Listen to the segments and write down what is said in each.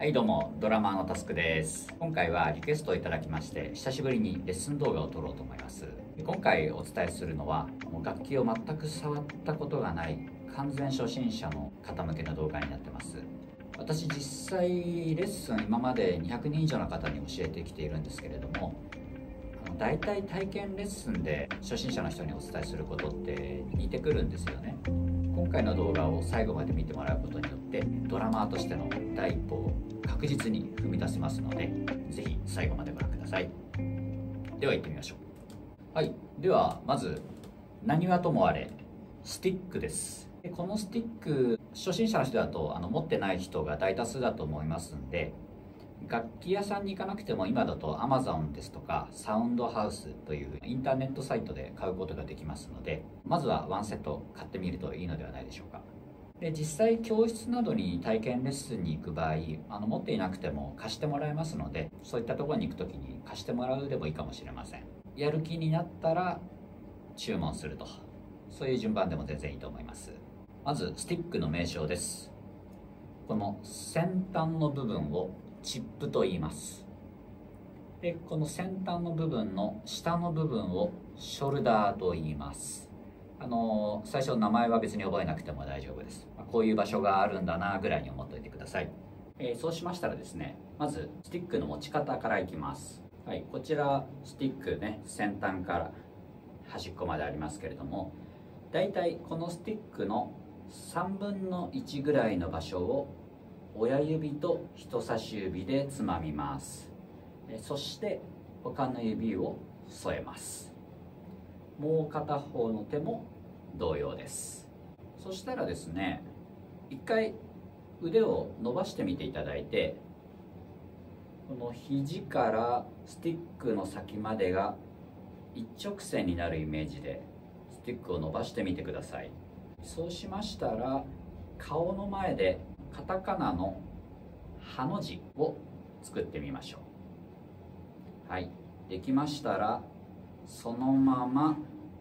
はいどうも、ドラマーのタスクです。今回はリクエストをいただきまして久しぶりにレッスン動画を撮ろうと思います。今回お伝えするのは楽器を全く触ったことがない完全初心者の方向けの動画になってます。私実際レッスン今まで200人以上の方に教えてきているんですけれども、大体体験レッスンで初心者の人にお伝えすることって似てくるんですよね。今回の動画を最後まで見てもらうことによってドラマーとしての第一歩を確実に踏み出せますので、ぜひ最後までご覧ください。では行ってみましょう。はい、ではまず何はともあれスティックです。このスティック初心者の人だと持ってない人が大多数だと思いますんで、楽器屋さんに行かなくても今だと Amazon ですとかサウンドハウスというインターネットサイトで買うことができますので、まずは1セット買ってみるといいのではないでしょうか。で実際教室などに体験レッスンに行く場合持っていなくても貸してもらえますので、そういったところに行く時に貸してもらうでもいいかもしれません。やる気になったら注文すると、そういう順番でも全然いいと思います。まずスティックの名称です。この先端の部分をチップと言います。でこの先端の部分の下の部分をショルダーと言います。最初名前は別に覚えなくても大丈夫です。こういう場所があるんだなぐらいに思っておいてください。そうしましたらですね、まずスティックの持ち方からいきます。はい、こちらスティックね、先端から端っこまでありますけれども、だいたいこのスティックの3分の1ぐらいの場所を親指と人差し指でつまみます。そして他の指を添えます。もう片方の手も同様です。そしたらですね、一回腕を伸ばしてみていただいて、この肘からスティックの先までが一直線になるイメージでスティックを伸ばしてみてください。そうしましたら顔の前でカタカナのハの字を作ってみましょう。はい、できましたらそのまま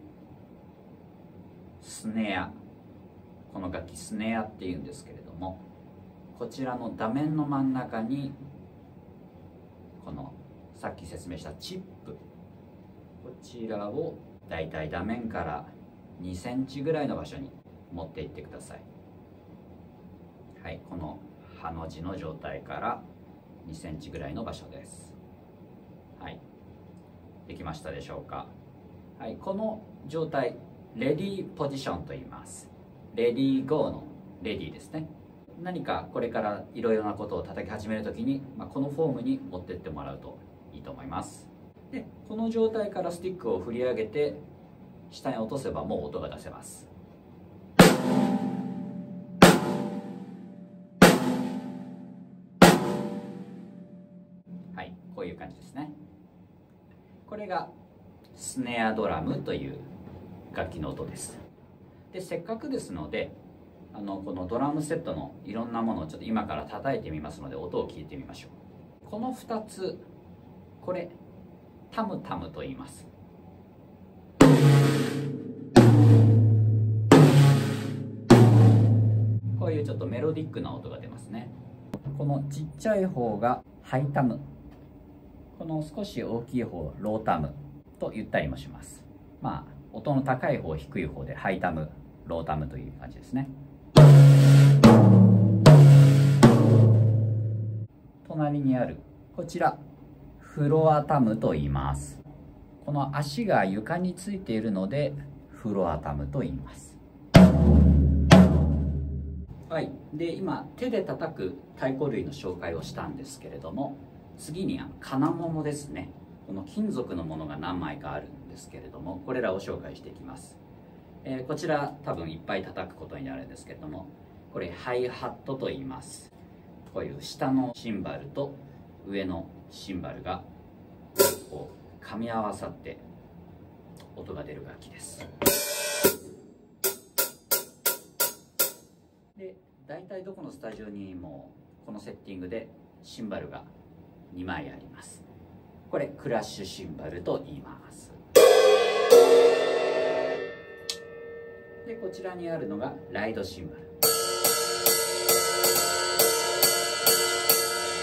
スネア、この楽器スネアっていうんですけれども、こちらの打面の真ん中にこのさっき説明したチップ、こちらをだいたい打面から2センチぐらいの場所に持っていってください。はい、このハの字の状態から2センチぐらいの場所です。はい、できましたでしょうか。はい、この状態レディーポジションと言います。レディーゴーのレディーですね。何かこれからいろいろなことを叩き始めるときに、このフォームに持ってってもらうといいと思います。でこの状態からスティックを振り上げて下に落とせばもう音が出せます。はい、こういう感じですね。これがスネアドラムという楽器の音です。でせっかくですのでこのドラムセットのいろんなものをちょっと今から叩いてみますので、音を聞いてみましょう。この2つ、これタムタムと言います。こういうちょっとメロディックな音が出ますね。このちっちゃい方がハイタム、この少し大きい方ロータムと言ったりもします。音の高い方低い方でハイタムロータムという感じですね。隣にあるこちらフロアタムと言います。この足が床についているのでフロアタムと言います。はい、で今手で叩く太鼓類の紹介をしたんですけれども、次に金物ですね。この金属のものが何枚かあるんですけれども、これらを紹介していきます。こちら多分いっぱい叩くことになるんですけれども、これハイハットと言います。こういう下のシンバルと上のシンバルがこう噛み合わさって音が出る楽器です。で大体どこのスタジオにもこのセッティングでシンバルが2枚あります。これクラッシュシンバルと言います。でこちらにあるのがライドシンバル。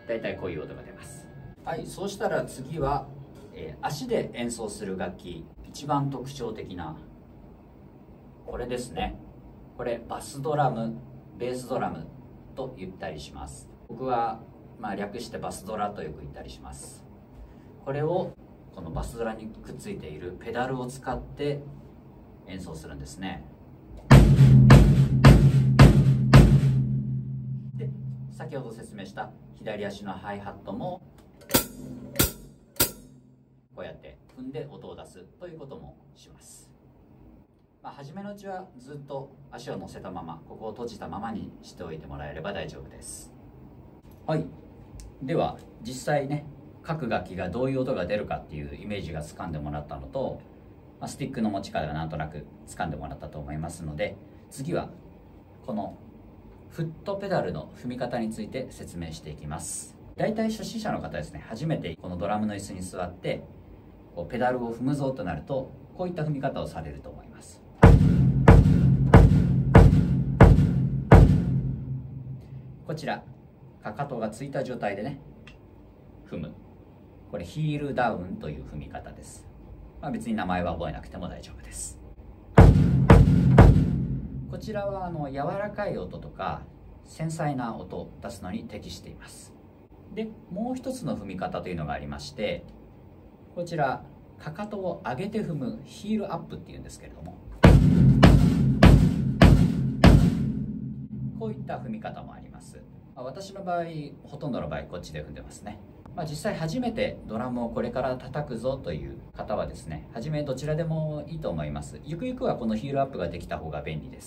だいたいこういう音が出ます。はい、そうしたら次は、足で演奏する楽器、一番特徴的なこれですね。これバスドラム、ベースドラムと言ったりします。僕は略してバスドラとよく言ったりします。これをこのバスドラにくっついているペダルを使って演奏するんですね。で、先ほど説明した左足のハイハットもこうやって踏んで音を出すということもします。初めのうちはずっと足を乗せたまま、ここを閉じたままにしておいてもらえれば大丈夫です。はい、では実際ね、各楽器がどういう音が出るかっていうイメージがつかんでもらったのと、スティックの持ち方がなんとなくつかんでもらったと思いますので、次はこのフットペダルの踏み方について説明していきます。だいたい初心者の方ですね、初めてこのドラムの椅子に座ってこうペダルを踏むぞとなると、こういった踏み方をされると思います。こちらかかとがついた状態でね踏む、これヒールダウンという踏み方です。別に名前は覚えなくても大丈夫です。こちらは柔らかい音とか繊細な音を出すのに適しています。で、もう一つの踏み方というのがありまして、こちらかかとを上げて踏むヒールアップっていうんですけれども、こういった踏み方もあります。私の場合、ほとんどの場合こっちで踏んでますね。実際初めてドラムをこれから叩くぞという方はですね、初めどちらでもいいと思います。ゆくゆくはこのヒールアップができた方が便利です。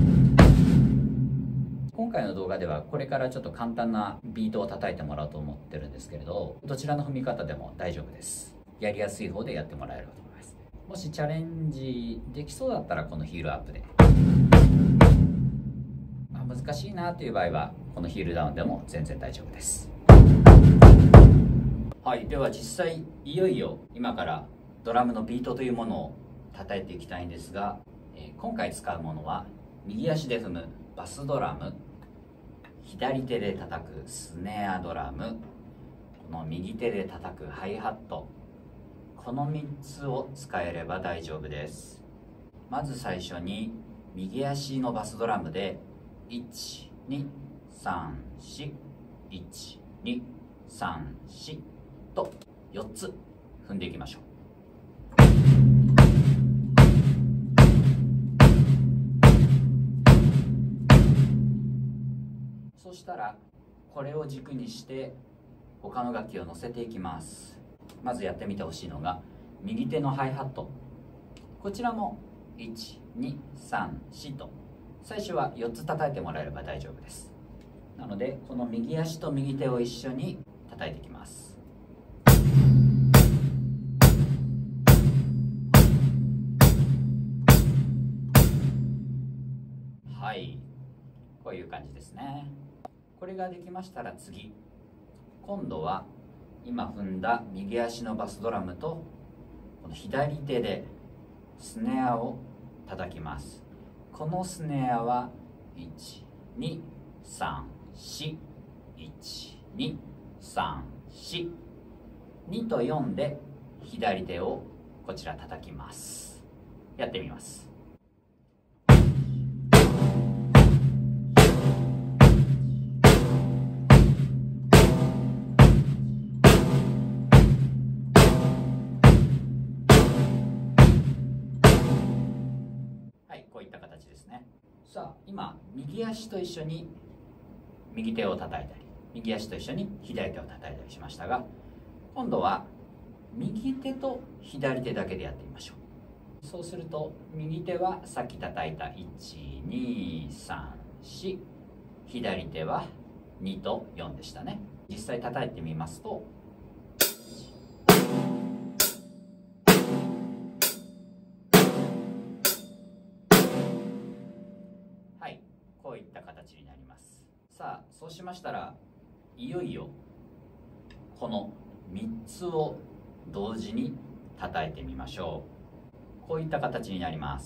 今回の動画ではこれからちょっと簡単なビートを叩いてもらおうと思ってるんですけれど、どちらの踏み方でも大丈夫です。やりやすい方でやってもらえればと思います。もしチャレンジできそうだったらこのヒールアップで、難しいなという場合はこのヒールダウンでも全然大丈夫です。はい、では実際いよいよ今からドラムのビートというものを叩いていきたいんですが、今回使うものは右足で踏むバスドラム、左手で叩くスネアドラム、この右手で叩くハイハット、この3つを使えれば大丈夫です。まず最初に右足のバスドラムで1234123と4つ踏んでいきましょう。そしたらこれを軸にして他の楽器を乗せていきます。まずやってみてほしいのが右手のハイハット、こちらも123と最初は4つ叩いてもらえれば大丈夫です。なのでこの右足と右手を一緒に叩いていきます。はい、こういう感じですね。これができましたら次、今度は今踏んだ右足のバスドラムとこの左手でスネアを叩きます。このスネアは123412342と4で左手をこちら叩きます。やってみます。こういった形ですね。さあ今右足と一緒に右手を叩いたり、右足と一緒に左手を叩いたりしましたが、今度は右手と左手だけでやってみましょう。そうすると右手はさっき叩いた12344、左手は2と4でしたね。実際叩いてみますと、こういった形になります。さあそうしましたらいよいよこの3つを同時に叩いてみましょう。こういった形になります。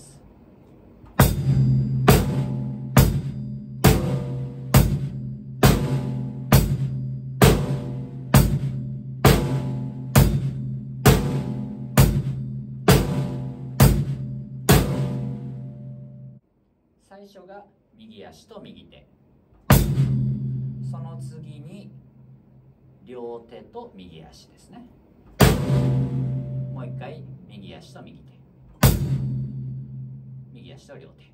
最初が右足と右手、その次に両手と右足ですね。もう一回右足と右手、右足と両手。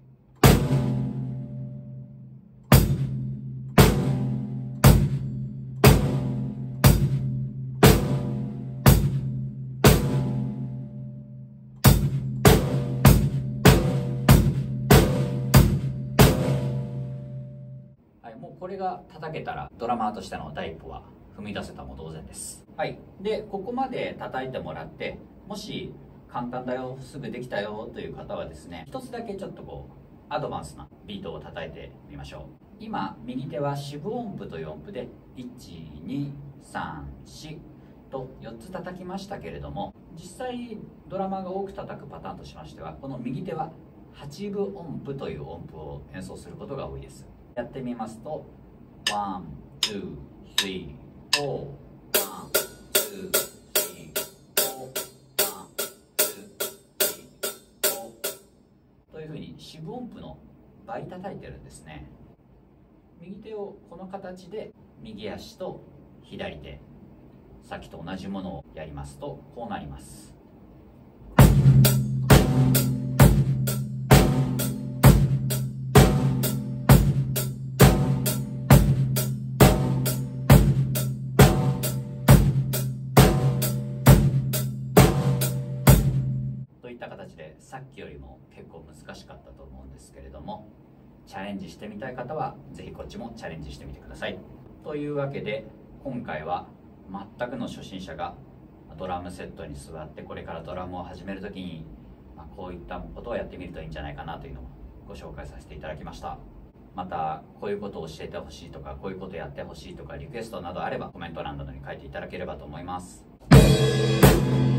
はい、もうこれが叩けたらドラマーとしての第一歩は踏み出せたも同然です。はい、でここまで叩いてもらって、もし簡単だよ、すぐできたよという方はですね、一つだけちょっとアドバンスなビートを叩いてみましょう。今右手は四分音符という音符で1234と4つ叩きましたけれども、実際ドラマーが多く叩くパターンとしましては、この右手は8分音符という音符を演奏することが多いです。やってみますと、1、2、3、4、1、2、3、4、1、2、3、4というふうに四分音符の倍叩いてるんですね。右手をこの形で右足と左手、さっきと同じものをやりますとこうなります。といった形でさっきよりも結構難しかったと思うんですけれども、チャレンジしてみたい方はぜひこっちもチャレンジしてみてください。というわけで今回は全くの初心者がドラムセットに座ってこれからドラムを始める時にこういったことをやってみるといいんじゃないかなというのをご紹介させていただきました。またこういうことを教えてほしいとか、こういうことやってほしいとかリクエストなどあればコメント欄などに書いていただければと思います。